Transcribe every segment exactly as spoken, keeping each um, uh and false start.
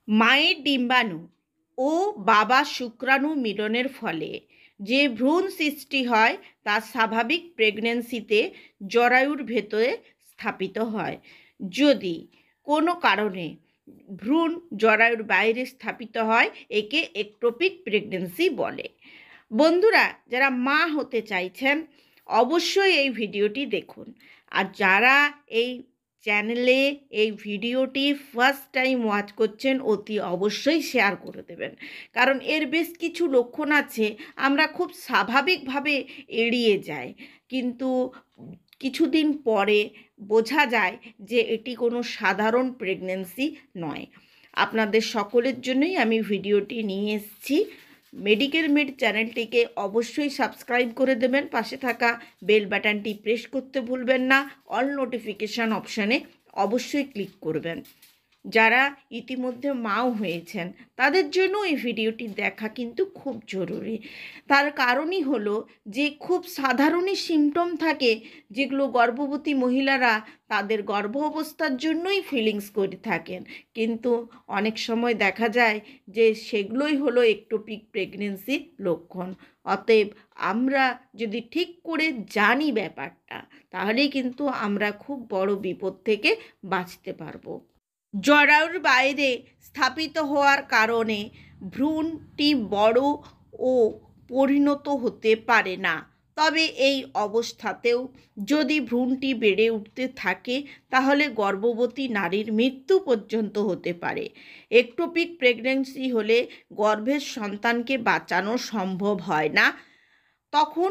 মায়ের ডিম্বাণু ও বাবার শুক্রাণু মিলনের ফলে যে ভ্রূণ সৃষ্টি হয় তা স্বাভাবিক প্রেগন্যান্সিতে জরায়ুর ভেতরে স্থাপিত হয়। যদি কোনো কারণে ভ্রূণ জরায়ুর বাইরে স্থাপিত হয় একে একটোপিক প্রেগন্যান্সি বলে। বন্ধুরা, যারা মা হতে চাইছেন অবশ্যই এই ভিডিওটি দেখুন। আর যারা এই চ্যানেলে এই ভিডিওটি ফার্স্ট টাইম ওয়াচ করছেন অতি অবশ্যই শেয়ার করে দেবেন, কারণ এর বেশ কিছু লক্ষণ আছে আমরা খুব স্বাভাবিকভাবে এড়িয়ে যাই, কিন্তু কিছুদিন পরে বোঝা যায় যে এটি কোনো সাধারণ প্রেগন্যান্সি নয়। আপনাদের সকলের জন্যই আমি ভিডিওটি নিয়ে এসেছি। মেডিকেল মিড চ্যানেলটিকে অবশ্যই সাবস্ক্রাইব করে দেবেন, পাশে থাকা বেল বাটনটি প্রেস করতে ভুলবেন না, অল নোটিফিকেশান অপশানে অবশ্যই ক্লিক করবেন। যারা ইতিমধ্যে মাও হয়েছেন তাদের জন্য এই ভিডিওটি দেখা কিন্তু খুব জরুরি। তার কারণই হলো যে খুব সাধারণই সিমটম থাকে যেগুলো গর্ভবতী মহিলারা তাদের গর্ভ অবস্থার জন্যই ফিলিংস করে থাকেন, কিন্তু অনেক সময় দেখা যায় যে সেগুলোই হলো একটোপিক প্রেগনেন্সির লক্ষণ। অতএব আমরা যদি ঠিক করে জানি ব্যাপারটা, তাহলেই কিন্তু আমরা খুব বড় বিপদ থেকে বাঁচতে পারবো। জরায়ুর বাইরে স্থাপিত হওয়ার কারণে ভ্রূণটি বড় ও পরিণত হতে পারে না, তবে এই অবস্থাতেও যদি ভ্রূণটি বেড়ে উঠতে থাকে তাহলে গর্ভবতী নারীর মৃত্যু পর্যন্ত হতে পারে। একটোপিক প্রেগন্যান্সি হলে গর্ভের সন্তানকে বাঁচানো সম্ভব হয় না, তখন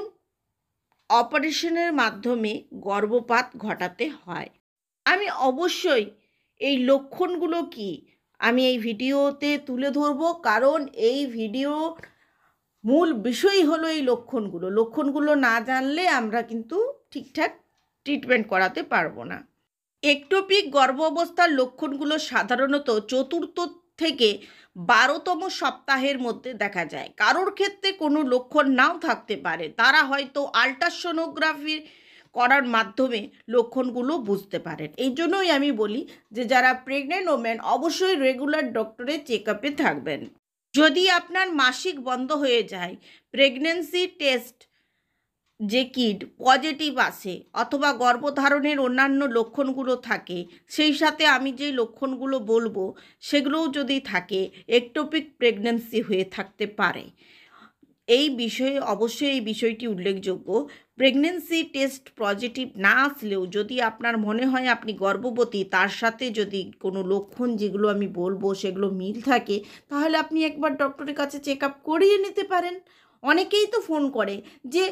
অপারেশনের মাধ্যমে গর্ভপাত ঘটাতে হয়। আমি অবশ্যই এই লক্ষণগুলো কি আমি এই ভিডিওতে তুলে ধরবো, কারণ এই ভিডিও মূল বিষয়ই হলো এই লক্ষণগুলো। লক্ষণগুলো না জানলে আমরা কিন্তু ঠিকঠাক ট্রিটমেন্ট করাতে পারবো না। একটোপিক গর্ভ অবস্থার লক্ষণগুলো সাধারণত চতুর্থ থেকে বারোতম সপ্তাহের মধ্যে দেখা যায়। কারোর ক্ষেত্রে কোনো লক্ষণ নাও থাকতে পারে, তারা হয়তো আল্ট্রাসোনোগ্রাফি করার মাধ্যমে লক্ষণগুলো বুঝতে পারেন। এই জন্যই আমি বলি যে যারা প্রেগনেন্ট ওমেন অবশ্যই রেগুলার ডক্টরের চেক আপে থাকবেন। যদি আপনার মাসিক বন্ধ হয়ে যায়, প্রেগনেন্সি টেস্ট যে কিট পজিটিভ আসে অথবা গর্ভধারণের অন্যান্য লক্ষণগুলো থাকে, সেই সাথে আমি যে লক্ষণগুলো বলবো সেগুলোও যদি থাকে, একটোপিক প্রেগন্যান্সি হয়ে থাকতে পারে। এই বিষয়ে অবশ্যই এই বিষয়টি উল্লেখযোগ্য। প্রেগনেন্সি টেস্ট পজিটিভ না আসলেও যদি আপনার মনে হয় আপনি গর্ভবতী, তার সাথে যদি কোনো লক্ষণ যেগুলো আমি বলবো সেগুলো মিল থাকে, তাহলে আপনি একবার ডক্টরের কাছে চেক আপ করিয়ে নিতে পারেন। অনেকেই তো ফোন করে যে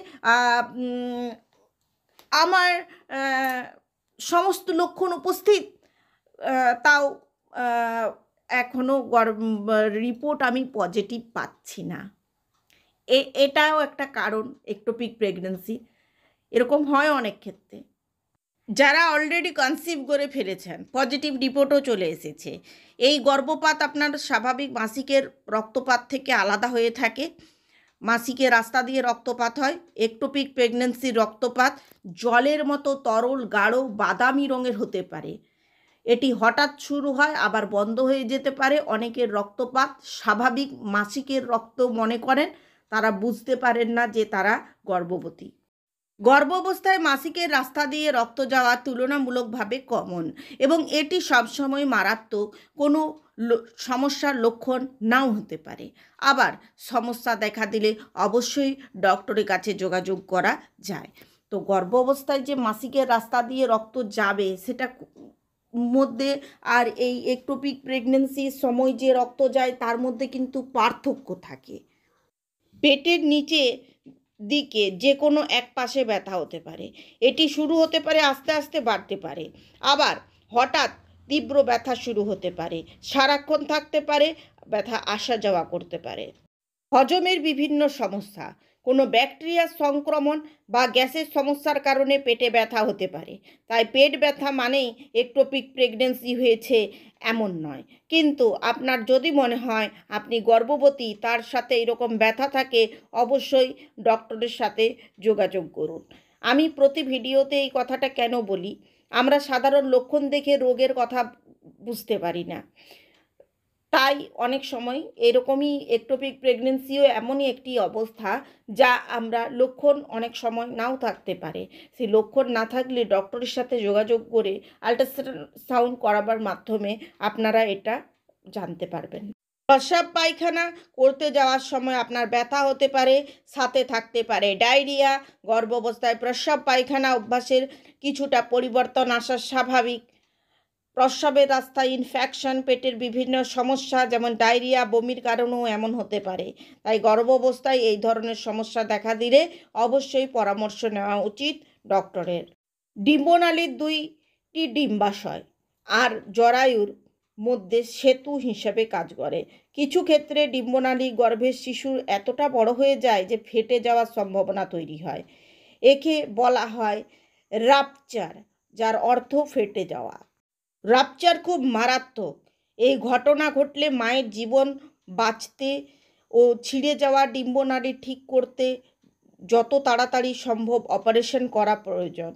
আমার সমস্ত লক্ষণ উপস্থিত, তাও এখনও রিপোর্ট আমি পজিটিভ পাচ্ছি না। এ এটাও একটা কারণ একটোপিক প্রেগন্যান্সি। এরকম হয় অনেক ক্ষেত্রে। যারা অলরেডি কনসিভ করে ফেলেছেন, পজিটিভ রিপোর্টও চলে এসেছে, এই গর্ভপাত আপনার স্বাভাবিক মাসিকের রক্তপাত থেকে আলাদা হয়ে থাকে। মাসিকের রাস্তা দিয়ে রক্তপাত হয়। একটোপিক প্রেগন্যান্সির রক্তপাত জলের মতো তরল গাঢ় বাদামি রঙের হতে পারে। এটি হঠাৎ শুরু হয় আবার বন্ধ হয়ে যেতে পারে। অনেকের রক্তপাত স্বাভাবিক মাসিকের রক্ত মনে করেন, তারা বুঝতে পারেন না যে তারা গর্ভবতী। গর্ভাবস্থায় মাসিকের রাস্তা দিয়ে রক্ত যাওয়া তুলনামূলকভাবে কমন এবং এটি সবসময় মারাত্মক কোনো সমস্যার লক্ষণ নাও হতে পারে। আবার সমস্যা দেখা দিলে অবশ্যই ডক্টরের কাছে যোগাযোগ করা যায়। তো গর্ভ অবস্থায় যে মাসিকের রাস্তা দিয়ে রক্ত যাবে সেটা মধ্যে আর এই একটোপিক প্রেগন্যান্সির সময় যে রক্ত যায় তার মধ্যে কিন্তু পার্থক্য থাকে। পেটের নিচে দিকে যে কোনো এক পাশে ব্যথা হতে পারে। এটি শুরু হতে পারে, আস্তে আস্তে বাড়তে পারে, আবার হঠাৎ তীব্র ব্যথা শুরু হতে পারে, সারাক্ষণ থাকতে পারে, ব্যথা আসা যাওয়া করতে পারে। হজমের বিভিন্ন সমস্যা, কোনো ব্যাকটেরিয়ার সংক্রমণ বা গ্যাসের সমস্যার কারণে পেটে ব্যথা হতে পারে। তাই পেট ব্যথা মানেই একটোপিক প্রেগন্যান্সি হয়েছে এমন নয়। কিন্তু আপনার যদি মনে হয় আপনি গর্ভবতী, তার সাথে এরকম ব্যথা থাকে, অবশ্যই ডক্টরের সাথে যোগাযোগ করুন। আমি প্রতি ভিডিওতে এই কথাটা কেন বলি, আমরা সাধারণ লক্ষণ দেখে রোগের কথা বুঝতে পারি না। প্রায় অনেক সময় এরকমই একটোপিক প্রেগনেন্সিও এমনই একটি অবস্থা যা আমরা লক্ষণ অনেক সময় নাও থাকতে পারে। সেই লক্ষণ না থাকলে ডক্টরের সাথে যোগাযোগ করে আল্ট্রাসাউন্ড করাবার মাধ্যমে আপনারা এটা জানতে পারবেন। প্রস্রাব পায়খানা করতে যাওয়ার সময় আপনার ব্যথা হতে পারে, সাথে থাকতে পারে ডায়রিয়া। গর্ভাবস্থায় প্রস্রাব পায়খানা অভ্যাসের কিছুটা পরিবর্তন আসা স্বাভাবিক। প্রস্রাবের রাস্তায় ইনফেকশন, পেটের বিভিন্ন সমস্যা যেমন ডায়রিয়া, বমির কারণেও এমন হতে পারে। তাই গর্ভাবস্থায় এই ধরনের সমস্যা দেখা দিলে অবশ্যই পরামর্শ নেওয়া উচিত ডক্টরের। ডিম্বনালীর দুইটি ডিম্বাশয় আর জরায়ুর মধ্যে সেতু হিসেবে কাজ করে। কিছু ক্ষেত্রে ডিম্বনালী গর্ভের শিশুর এতটা বড় হয়ে যায় যে ফেটে যাওয়ার সম্ভাবনা তৈরি হয়। একে বলা হয় রাপচার, যার অর্থ ফেটে যাওয়া। রাপচার খুব মারাত্মক। এই ঘটনা ঘটলে মায়ের জীবন বাঁচতে ও ছিঁড়ে যাওয়া ডিম্বনালী ঠিক করতে যত তাড়াতাড়ি সম্ভব অপারেশন করা প্রয়োজন।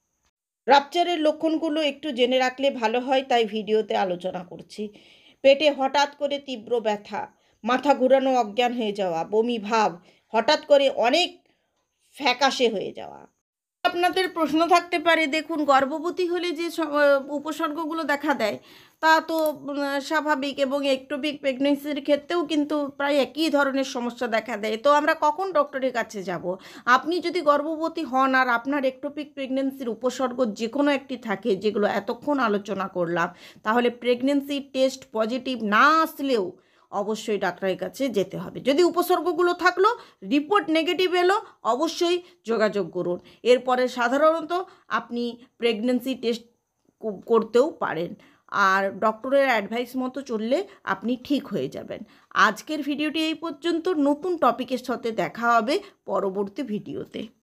রাপচারের লক্ষণগুলো একটু জেনে রাখলে ভালো হয়, তাই ভিডিওতে আলোচনা করছি। পেটে হঠাৎ করে তীব্র ব্যথা, মাথা ঘুরানো, অজ্ঞান হয়ে যাওয়া, বমি ভাব, হঠাৎ করে অনেক ফ্যাকাশে হয়ে যাওয়া। আপনাদের প্রশ্ন থাকতে পারে, দেখুন গর্ভবতী হলে যে উপসর্গগুলো দেখা দেয় তা তো স্বাভাবিক, এবং একটোপিক প্রেগনেন্সির ক্ষেত্রেও কিন্তু প্রায় একই ধরনের সমস্যা দেখা দেয়। তো আমরা কখন ডক্টরের কাছে যাব? আপনি যদি গর্ভবতী হন আর আপনার একটোপিক প্রেগনেন্সির উপসর্গ যে কোনো একটি থাকে, যেগুলো এতক্ষণ আলোচনা করলাম, তাহলে প্রেগনেন্সি টেস্ট পজিটিভ না আসলেও অবশ্যই ডাক্তারের কাছে যেতে হবে। যদি উপসর্গগুলো থাকলো, রিপোর্ট নেগেটিভ এলো, অবশ্যই যোগাযোগ করুন। এরপরে সাধারণত আপনি প্রেগনেন্সি টেস্ট করতেও পারেন, আর ডক্টরের অ্যাডভাইস মতো চললে আপনি ঠিক হয়ে যাবেন। আজকের ভিডিওটি এই পর্যন্ত। নতুন টপিকের সাথে দেখা হবে পরবর্তী ভিডিওতে।